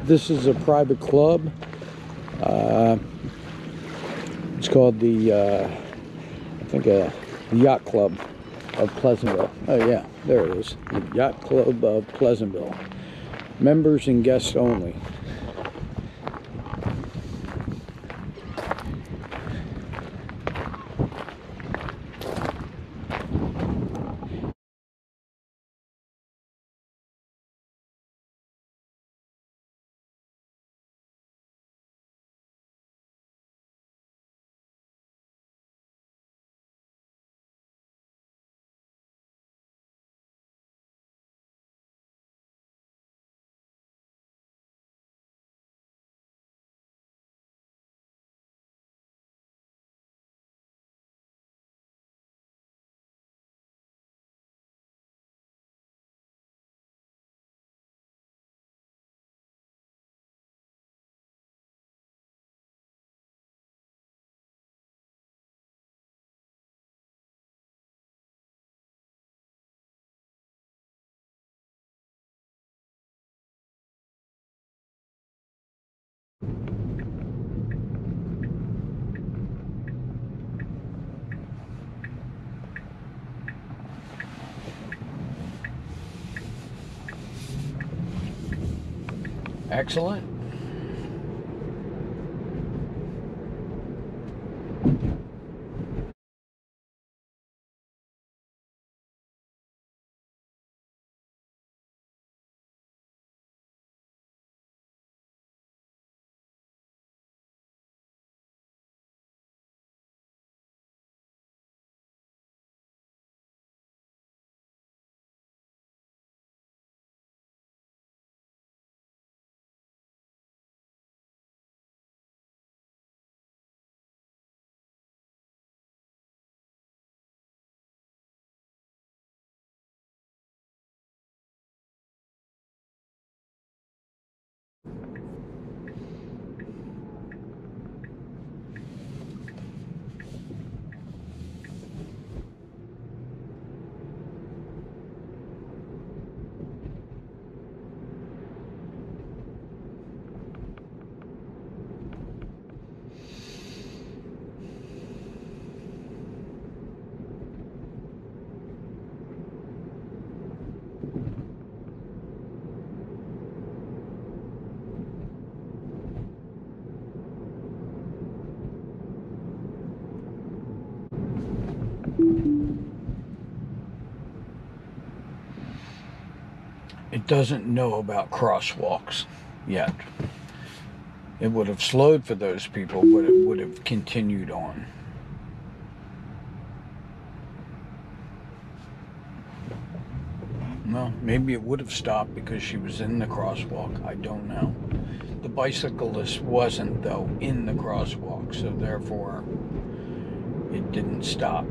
This is a private club. It's called the, I think, the Yacht Club of Pleasantville. Oh yeah, there it is. The Yacht Club of Pleasantville. Members and guests only. Excellent. It doesn't know about crosswalks yet. It would have slowed for those people, but it would have continued on. Well, maybe it would have stopped because she was in the crosswalk. I don't know. The bicyclist wasn't, though, in the crosswalk, so therefore it didn't stop.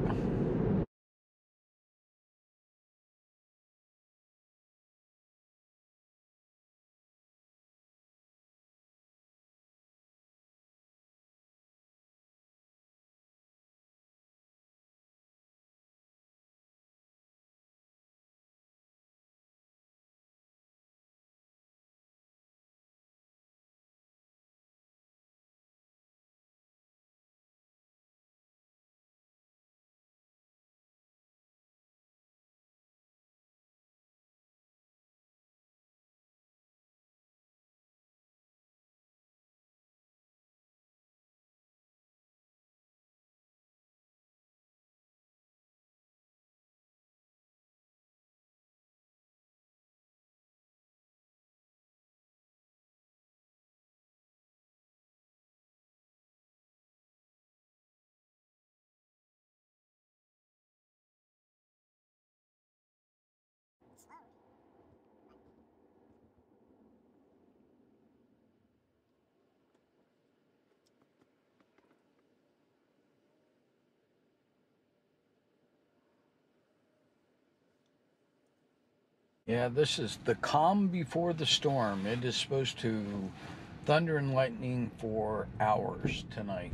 Yeah, this is the calm before the storm. It is supposed to thunder and lightning for hours tonight.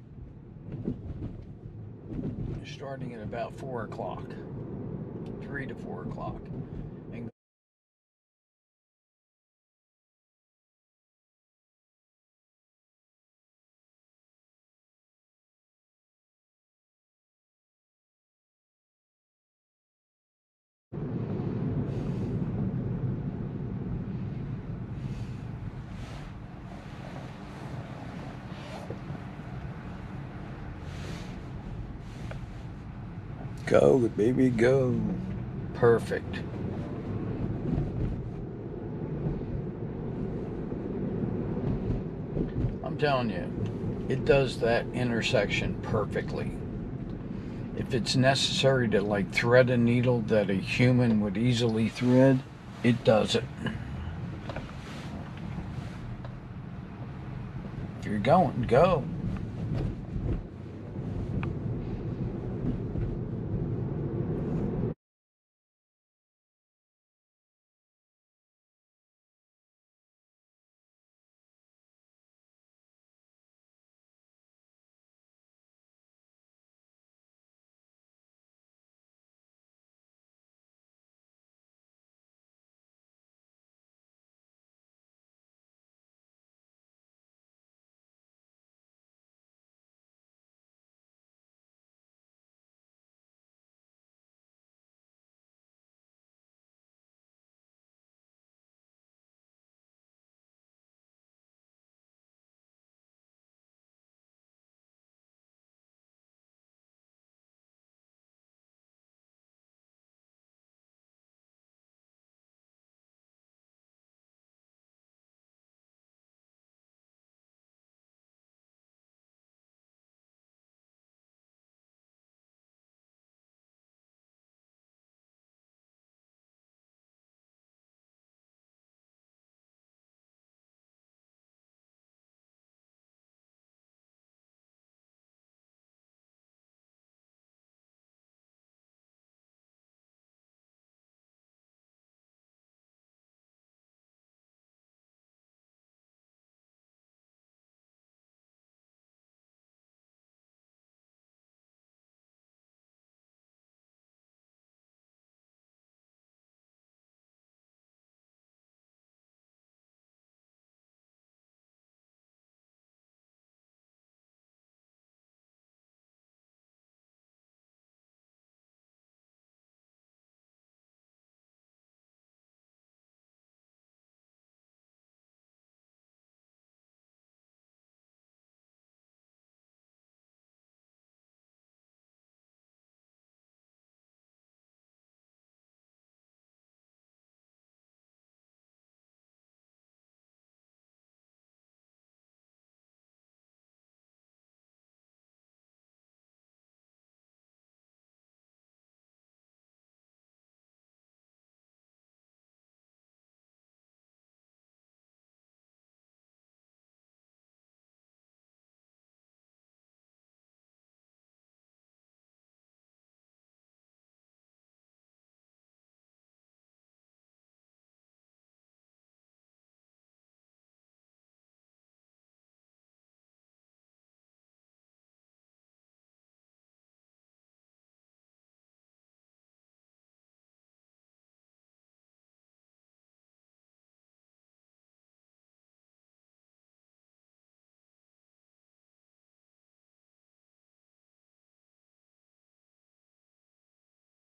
Starting at about 4 o'clock, 3 to 4 o'clock. Go, baby, go. Perfect. I'm telling you, it does that intersection perfectly. If it's necessary to like thread a needle that a human would easily thread, it does it. If you're going, go.